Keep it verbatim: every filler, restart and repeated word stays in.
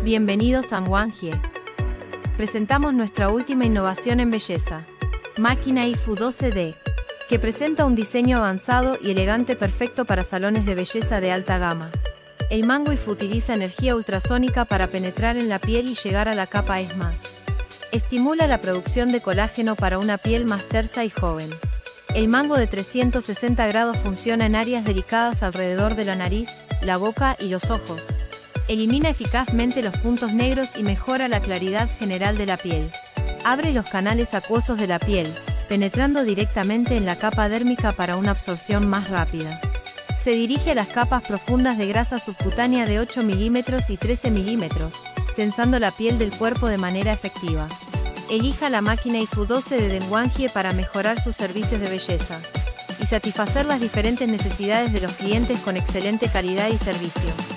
Bienvenidos a Nwangye. Presentamos nuestra última innovación en belleza, Máquina I F U doce D, que presenta un diseño avanzado y elegante perfecto para salones de belleza de alta gama. El mango I F U utiliza energía ultrasónica para penetrar en la piel y llegar a la capa E S más. Estimula la producción de colágeno para una piel más tersa y joven. El mango de trescientos sesenta grados funciona en áreas delicadas alrededor de la nariz, la boca y los ojos. Elimina eficazmente los puntos negros y mejora la claridad general de la piel. Abre los canales acuosos de la piel, penetrando directamente en la capa dérmica para una absorción más rápida. Se dirige a las capas profundas de grasa subcutánea de ocho milímetros y trece milímetros, tensando la piel del cuerpo de manera efectiva. Elija la máquina I F U doce D de Nwangye para mejorar sus servicios de belleza y satisfacer las diferentes necesidades de los clientes con excelente calidad y servicio.